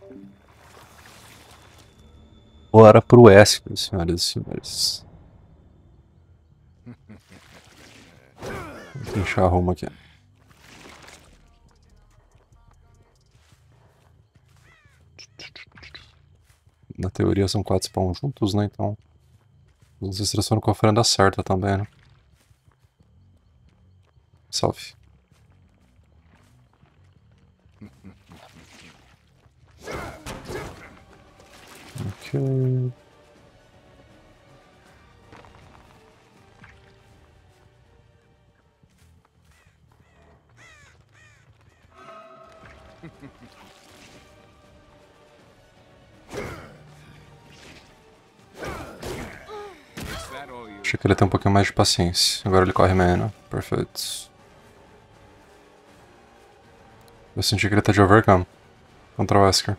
Bora pro Wesker, senhoras e senhores. Vou encher a Roma aqui. Na teoria são 4 spawn juntos, né? Então. Os extras foram com a ofrenda certa também, né? Salve. Ok. Achei que ele tem um pouquinho mais de paciência. Agora ele corre menos. Perfeito. Eu senti que ele tá de overcome contra o Wesker.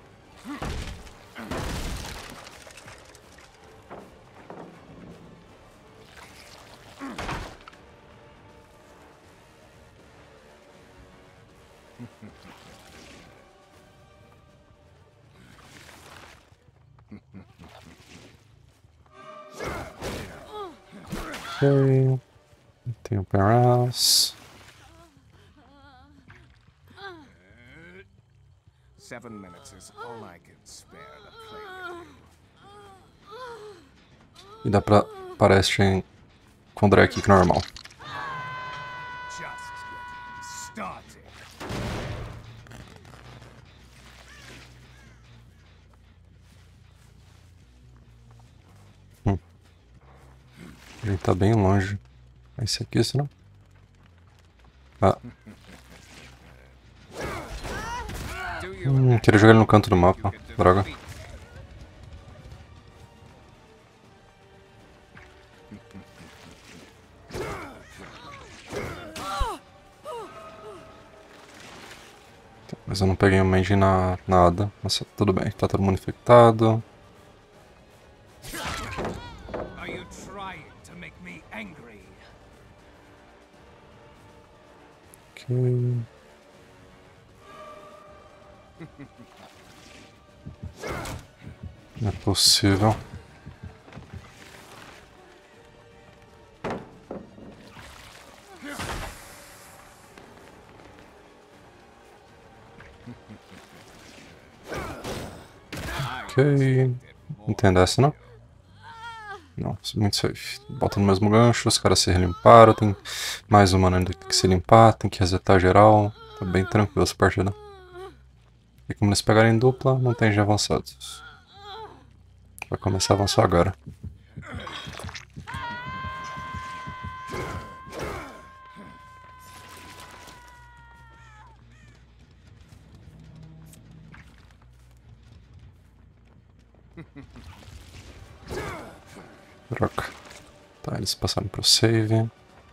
Ok. Tem o Perras. 7 minutes is all I can spare to play with you. E dá pra parar com o Drake Kick normal. Just getting started. Ele tá bem longe. Esse aqui, senão. Ah. Queria jogar ele no canto do mapa. Droga. Mas eu não peguei o mage na nada. Mas tudo bem, tá todo mundo infectado. Are you trying to make me angry? Ok. Não é possível. Ok. Entendo essa, não? Não, muito safe. Bota no mesmo gancho, os caras se relimparam, tem mais um mano ainda que se limpar, tem que resetar geral. Tá bem tranquilo essa partida. E como eles pegarem dupla, não tem de avançados. Vai começar a avançar agora. Troca. Tá, eles passaram pro save.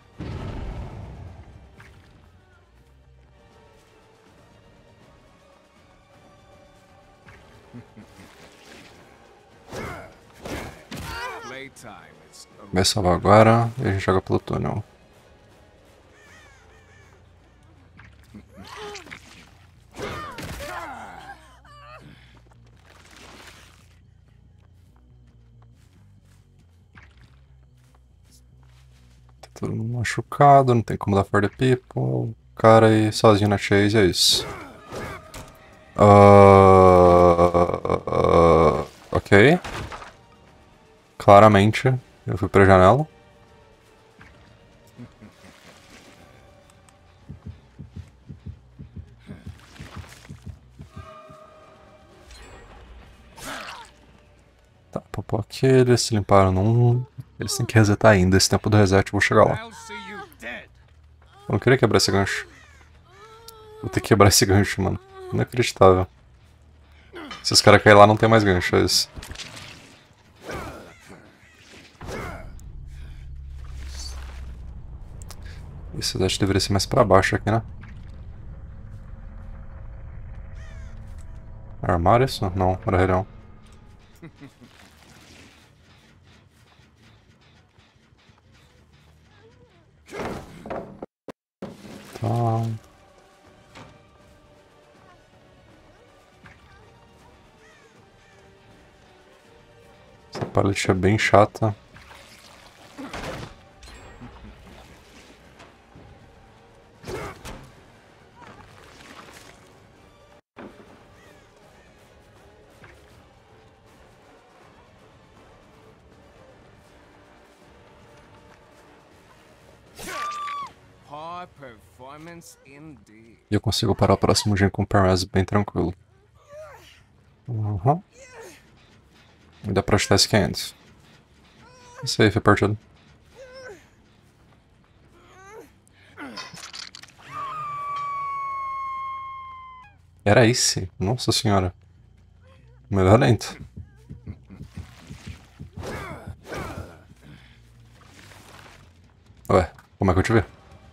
Vai salvar agora e a gente joga pelo túnel. Tá todo mundo machucado, não tem como dar for the people. O cara aí sozinho na chase, é isso. Ok. Claramente, eu fui pra janela. Tá, popou aqui, eles se limparam num. Eles têm que resetar ainda. Esse tempo do reset eu vou chegar lá. Eu não queria quebrar esse gancho. Vou ter que quebrar esse gancho, mano. Inacreditável. Se os caras caírem lá, não tem mais gancho, é isso. Esse dash deveria ser mais pra baixo aqui, né? Armário isso? Não, era relhão. Tá. Essa pallet é bem chata. High performance indeed. E eu consigo parar o próximo gen com o Perez bem tranquilo. Uhum. E dá pra ajustar esse 500. Isso aí, foi partido. Era esse? Nossa senhora. Melhor lento. Ué, como é que eu te vi?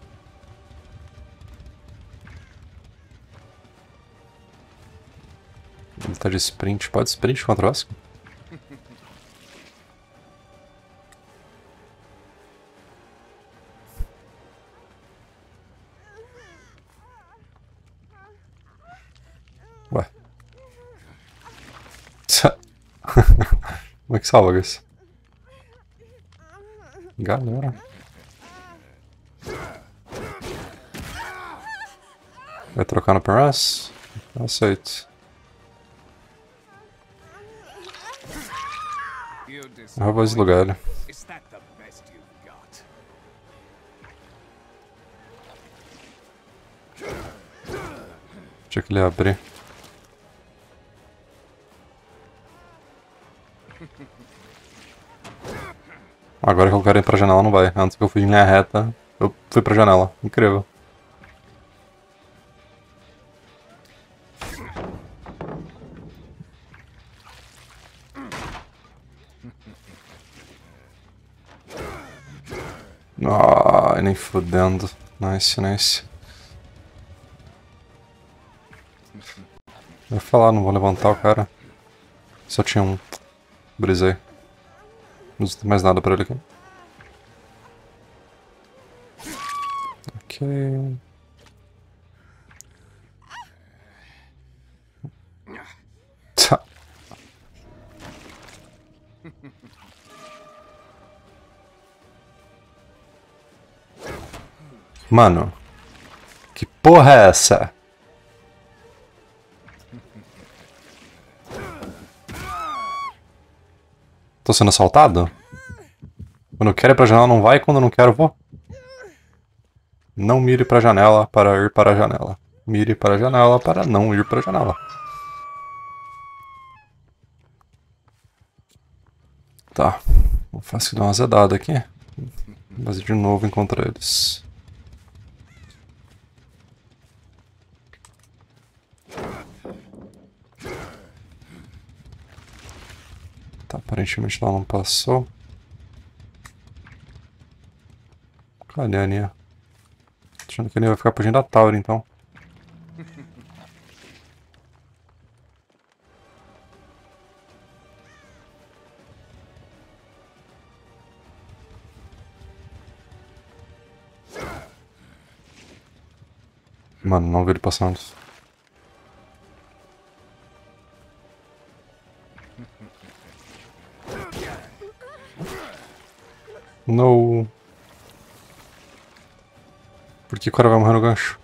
Ele tá de sprint. Pode sprint contra o Vasco? Ué. Como é que salva isso? Galera. Vai trocar no Perez? Aceito. Eu vou deslugar ele. Is that the best you've got? Tinha que ele abrir. Agora que eu quero ir pra janela não vai. Antes que eu fui em linha reta, eu fui pra janela. Incrível. Ai, nem fudendo. Nice, nice. Eu ia falar, não vou levantar o cara. Só tinha um. Brisei. Não tem mais nada pra ele aqui. Ok. Tá. Mano. Que porra é essa? Tô sendo assaltado? Quando eu quero ir pra janela não vai, quando eu não quero vou. Não mire pra janela para ir para a janela. Mire para a janela para não ir para a janela. Tá. Vou fazer dar uma azedada aqui. Mas de novo encontrar eles. Tá, aparentemente ela não passou. Cadê a Nia? Achando que ele vai ficar fugindo da Tauri, então. Mano, não vi ele passando. No. Por que o cara vai morrer no gancho?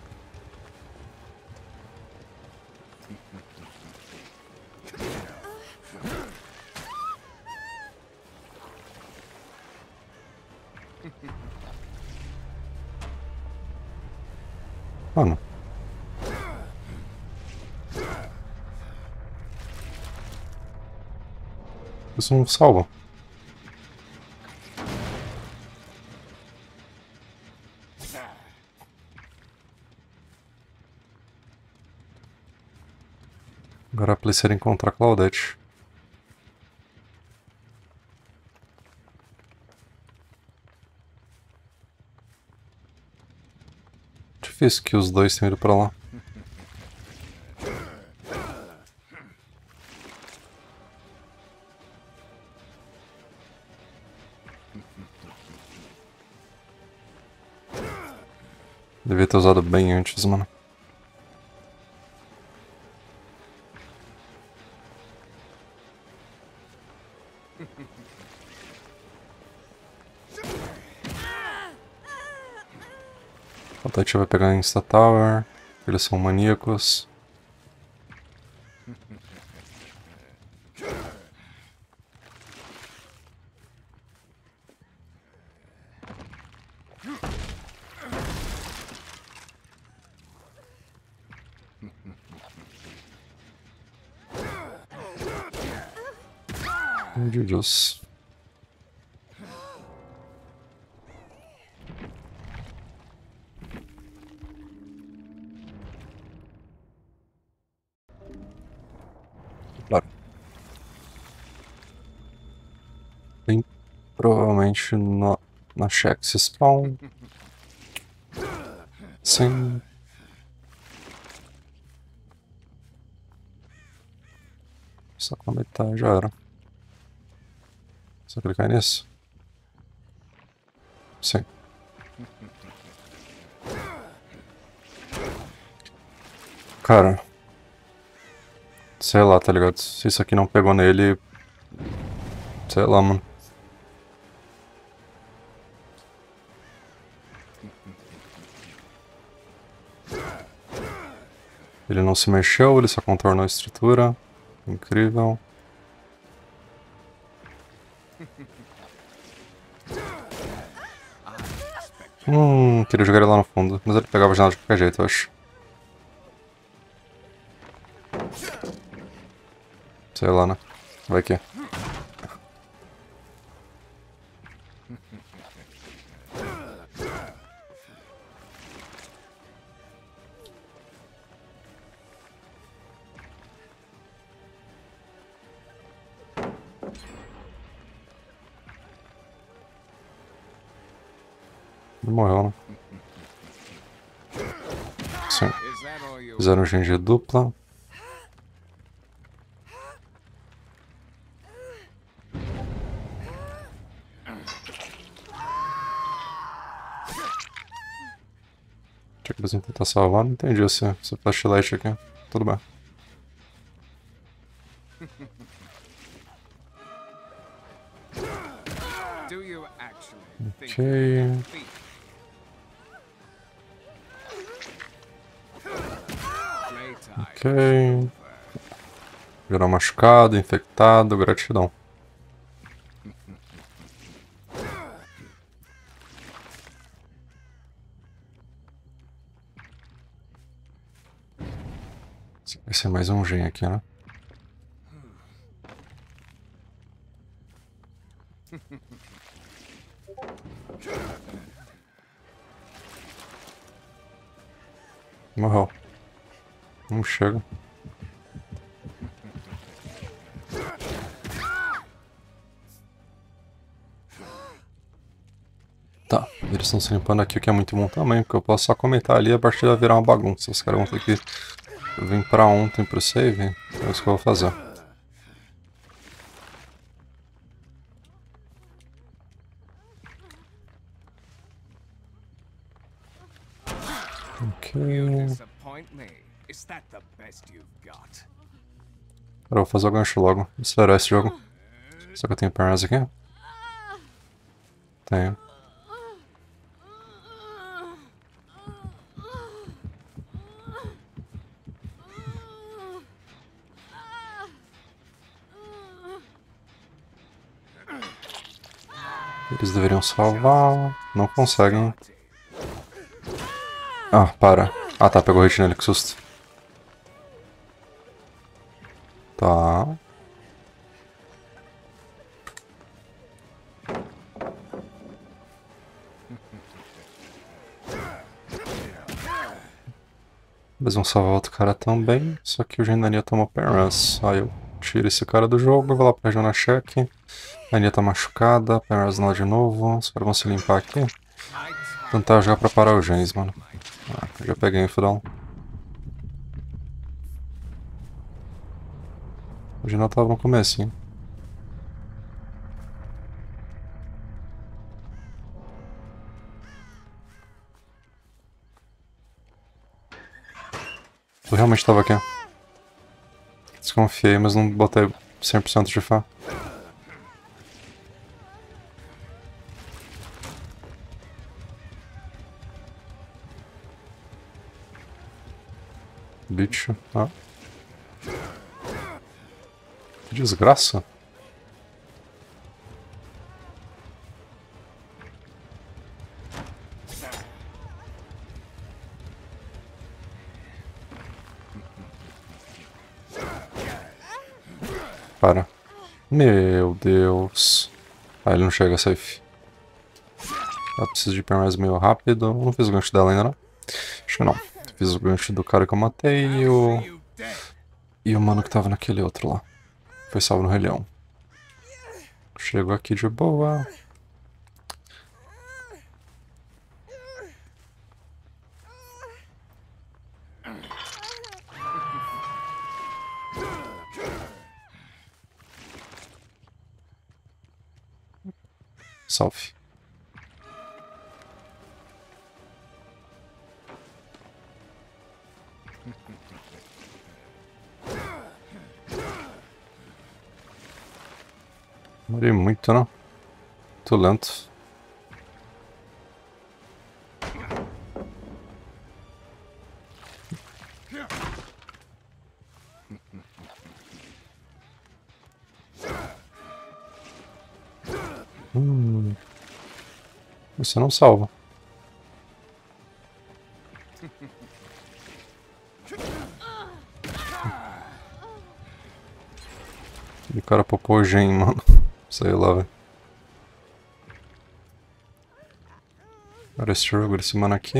Mano. Isso não salva. Agora a polícia encontrar Claudette. Difícil que os dois tenham ido pra lá. Devia ter usado bem antes, mano. O Tati vai pegar Insta Tower. Eles são maníacos. Meu Deus. Claro. Bem, provavelmente na Shack se spawn. Sim. Só comentar, já era. Só clicar nisso? Sim. Cara. Sei lá, tá ligado? Se isso aqui não pegou nele... Sei lá, mano. Ele não se mexeu, ele só contornou a estrutura. Incrível. Queria jogar ele lá no fundo, mas ele pegava a janela de qualquer jeito, eu acho. Sei lá, né? Vai que. Ele morreu, né? Sim. Fizeram GG dupla. Tinha que eles vão tentar salvar, não entendi esse flashlight aqui. Tudo bem. Ok. Ok. Geral machucado, infectado, gratidão. Vai ser mais um gen aqui, né? Morreu. Não chega. Tá, eles estão se limpando aqui, o que é muito bom também, porque eu posso só comentar ali e a partida vai virar uma bagunça. Os caras vão ter que vir pra ontem pro save, é isso que eu vou fazer. Ok. Cara, eu vou fazer o gancho logo. Vou acelerar esse jogo. Será que eu tenho pernas aqui? Tenho. Eles deveriam salvar. Não conseguem. Ah, para. Ah tá, pegou o hit nele, que susto. Tá. Eles vão salvar outro cara também. Só que o Genania tomou Penras. Aí eu tiro esse cara do jogo e vou lá pra região na check. A Ania tá machucada, Penras lá de novo. Os caras vão se limpar aqui. Tentar jogar pra parar o Gens, mano. Ah, já peguei o Fidal. O Genal tava no começo, hein? Eu realmente tava aqui. Desconfiei, mas não botei 100% de fé. bicho. Ah. Que desgraça. Para. Meu Deus. Ah, ele não chega, safe. Eu preciso de ir mais meio rápido. Não fiz o gancho dela ainda, não? Acho que não. Fiz o gancho do cara que eu matei e o... E o mano que tava naquele outro lá. Foi salvo no Rei Leão. Chego aqui de boa. Salve. Demorei muito, né? Tô lento. Você não salva. E o cara popou gen, mano. Sei lá, velho. Agora struggle esse mano aqui.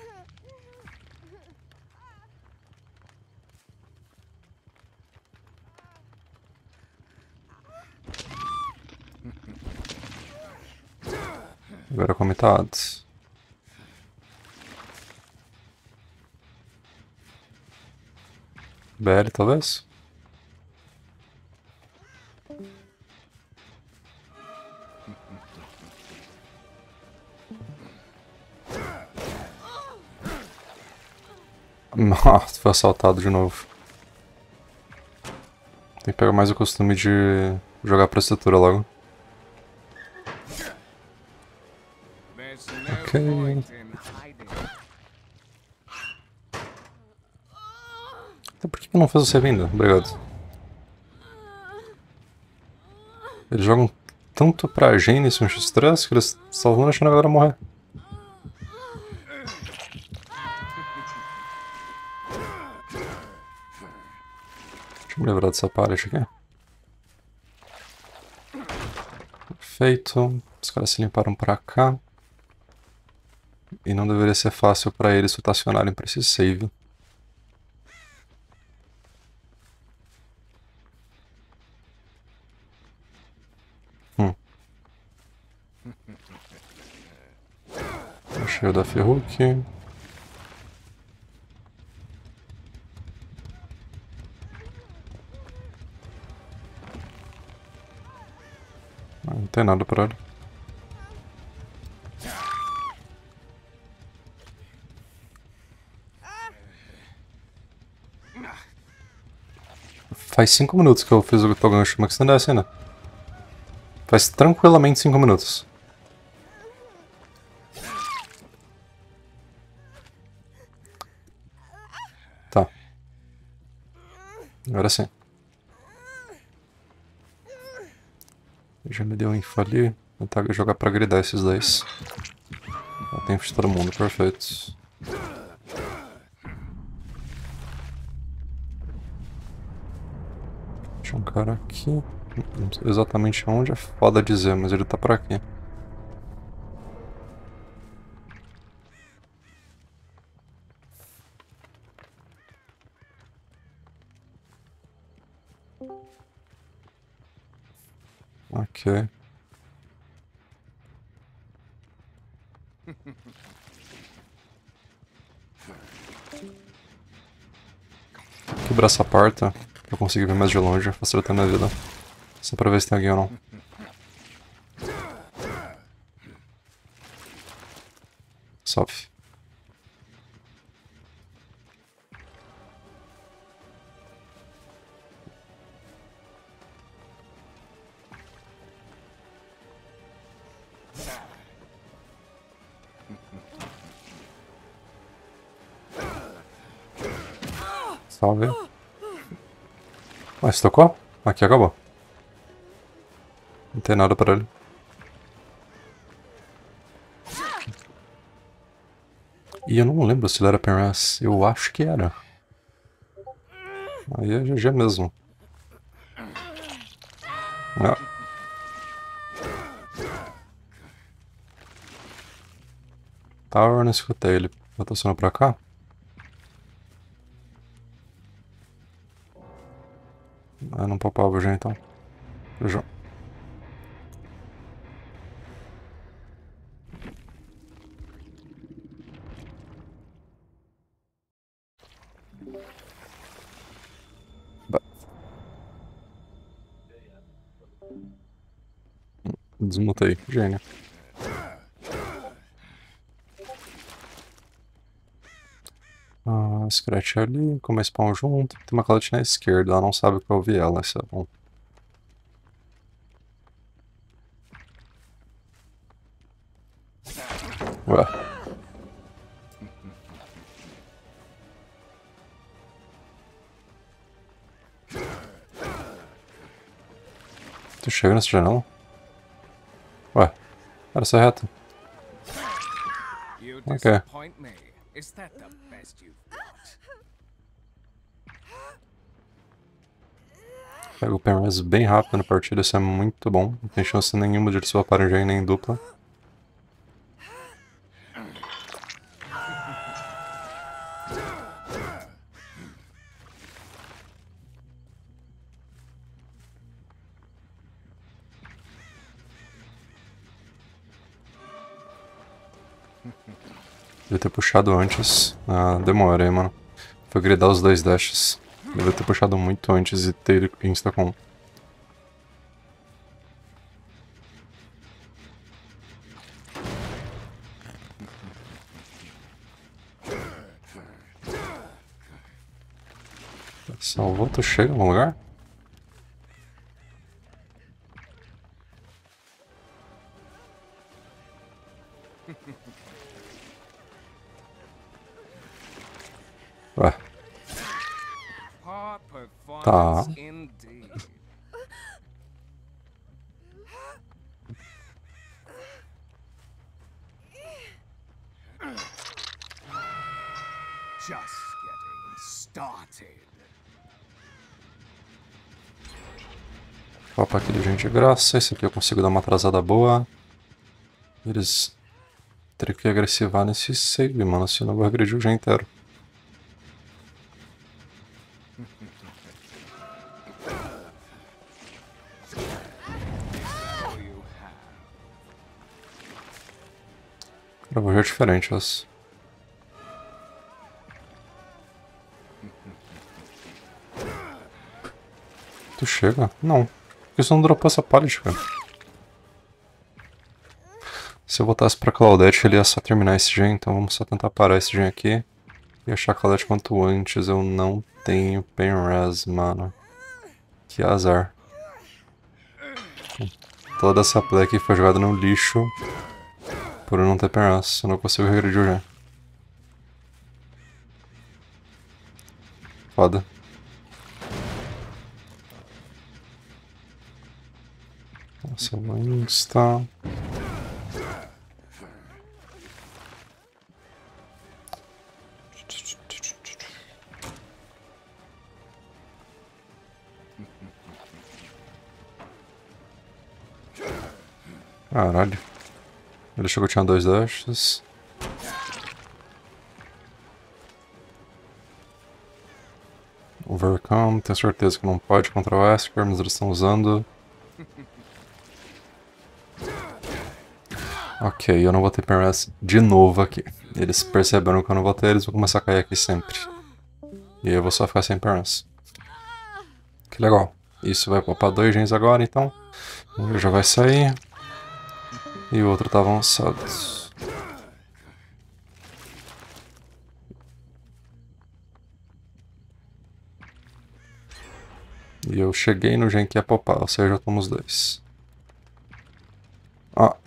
Agora comitado. BL talvez? Nossa, foi assaltado de novo. Tem que pegar mais o costume de jogar prostituta logo. Ok. Então por que não fez você vindo? Obrigado. Eles jogam tanto pra Gênesis no X3 que eles só vão deixando a galera morrer. Deixa eu me livrar dessa pallet aqui. Perfeito. Os caras se limparam pra cá. E não deveria ser fácil pra eles rotacionarem pra esse save. Achei o da Ferruque. Não tem nada pra ele. Faz 5 minutos que eu fiz o gancho, como é que você não desce ainda? Faz tranquilamente 5 minutos. Tá. Agora sim. Já me deu um info ali. Vou tentar jogar pra gridar esses dois. Dá tempo de todo mundo, perfeito. Tinha um cara aqui. Não sei exatamente onde, é foda dizer, mas ele tá por aqui. Ok. Quebrar essa porta pra eu conseguir ver mais de longe, facilitar minha vida. Só pra ver se tem alguém ou não. Salve. Salve. Mas tocou? Aqui acabou. Não tem nada pra ele. E eu não lembro se ele era Penras. Eu acho que era. Aí é GG mesmo. Ah. Tower, não escutei ele. Rotacionou pra cá? Ah, não popava já então. Já. Desmutei. Gênio. Scratch ali, com uma spawn junto. Tem uma Cloud na esquerda, ela não sabe que eu ouvi ela, isso é bom. Ué. Tu chega nessa janela? Ué, era essa reta. Ok. Pega o Penras bem rápido na partida, isso é muito bom. Não tem chance nenhuma de eles swaparem já nem em dupla. Devia ter puxado antes. Ah, demora aí, mano. Foi gridar os 2 dashes. Devia ter puxado muito antes e ter insta-com. Salvou, tu chega em algum lugar? Ué. Tá. Just getting started. Opa, aqui de gente de graça. Esse aqui eu consigo dar uma atrasada boa. Eles teriam que agressivar nesse save, mano, senão eu vou agredir o jogo inteiro. Eu vou ver diferente essa. Tu chega? Não. Por que você não dropou essa pallet, cara? Se eu voltasse pra Claudette, ele ia só terminar esse gen, então vamos só tentar parar esse gen aqui. E achar a Claudette quanto antes. Eu não tenho Penras, mano. Que azar. Toda essa play aqui foi jogada no lixo por eu não ter Penras. Eu não consigo regredir o gen. Foda. Nossa, eu vou insta. Caralho. Ele achou que eu tinha 2 dashes. Overcome, tenho certeza que não pode contra o Wesker, mas eles estão usando. Ok, eu não vou ter Penras de novo aqui. Eles perceberam que eu não vou ter, eles vão começar a cair aqui sempre. E eu vou só ficar sem Penras. Que legal. Isso vai poupar 2 gens agora, então. Um já vai sair. E o outro tá avançado. E eu cheguei no gen que ia popar, ou seja, tomamos 2. Ah.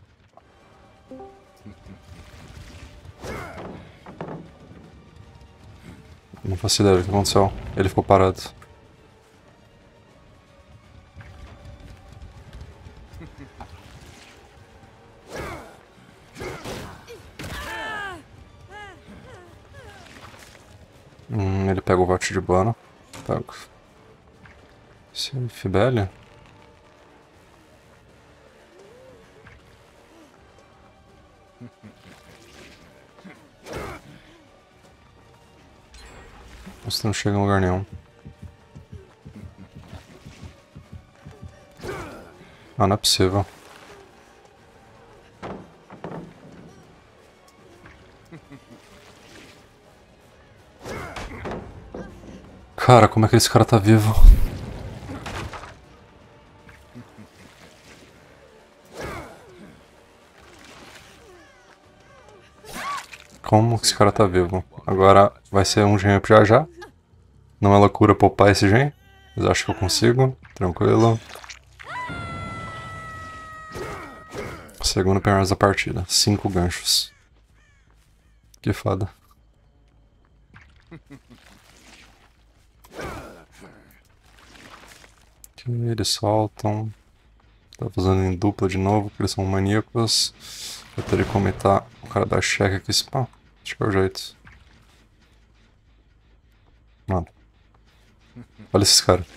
Não faço ideia do que aconteceu. Ele ficou parado. Ele pega o Vault de Bana. Pega. Safe Belly? Você não chega em lugar nenhum. Ah, não é possível. Cara, como é que esse cara tá vivo? Como que esse cara tá vivo? Agora vai ser um gen up já já. Não é loucura poupar esse gen. Mas acho que eu consigo. Tranquilo. Segundo apenas da partida. 5 ganchos. Que foda. Aqui eles soltam. Tá fazendo em dupla de novo, porque eles são maníacos. Eu teria que comentar o cara da cheque aqui. Pá, acho que é o jeito. Mano. Olha esses caras.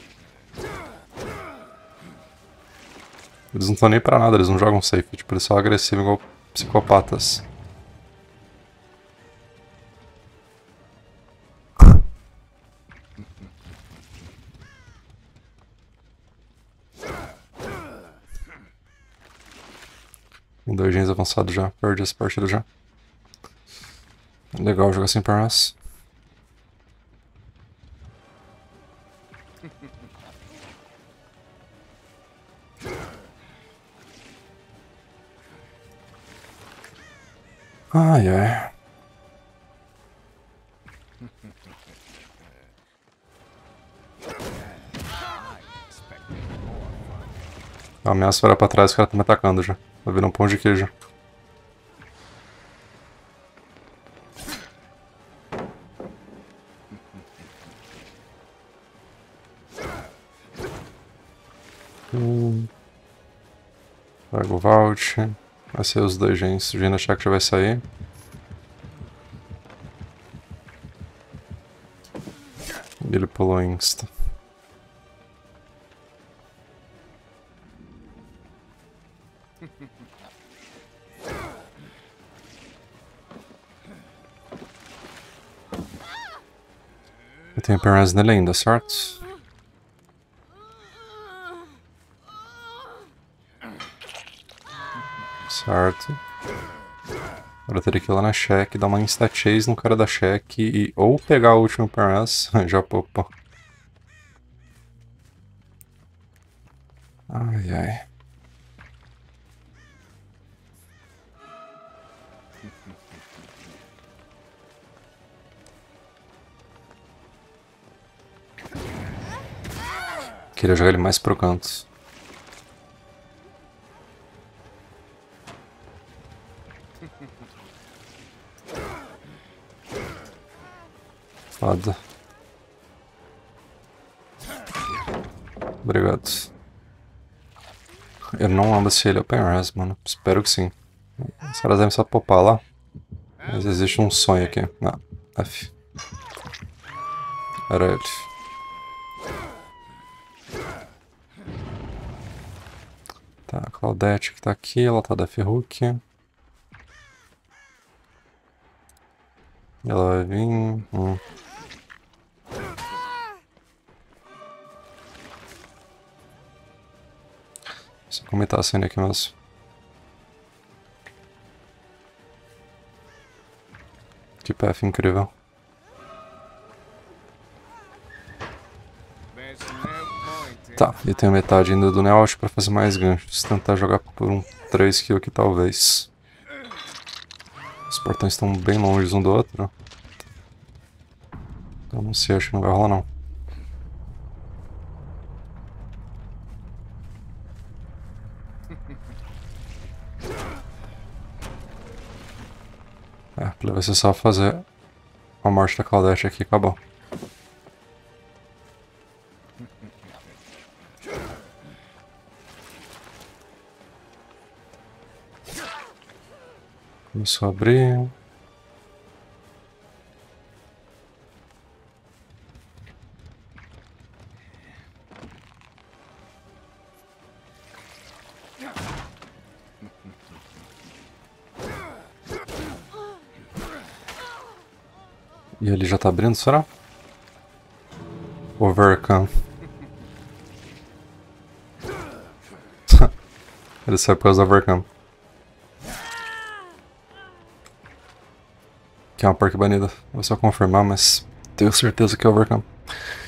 Eles não estão nem pra nada, eles não jogam safe. Tipo, eles são agressivos igual psicopatas. Tem 2 gens avançados já. Perdi essa partida já. Legal jogar sem pernas. Ai, ai. A ameaça vai pra trás, os caras estão me atacando já. Vai virar um pão de queijo. Pega o Vault. Vai ser os 2 gens. O gen da check já vai sair. E ele pulou insta. Eu tenho pernas nele ainda, certo? Certo. Agora eu teria que ir lá na check, dar uma insta-chase no cara da check e ou pegar o último pernas, já poupa. Ai, ai. Queria jogar ele mais pro canto. Foda. Obrigado. Eu não lembro se ele é open res, mano. Espero que sim. Os caras devem só popar lá. Mas existe um sonho aqui. Não, F. Era ele. Tá, a Claudette que tá aqui, ela tá da Ferruc. Ela vai vir. Só comentar a cena aqui mesmo. Que path incrível. Tá, e tenho metade ainda do Neout pra fazer mais ganchos. Tentar jogar por um 3 kill aqui talvez. Os portões estão bem longe um do outro. Então não sei, acho que não vai rolar não. Vai ser só fazer a morte da Claudette aqui e acabou. Começou a abrir. E ele já tá abrindo, será? Overcome. Ele saiu por causa do Overcome. Que é uma perk banida. Vou só confirmar, mas tenho certeza que é Overcome.